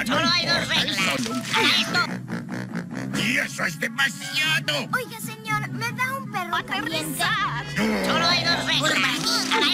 Solo hay dos reglas. ¿Esto? ¡Y eso es demasiado! Oiga, señor, ¿me da un perro caliente? Solo hay dos reglas.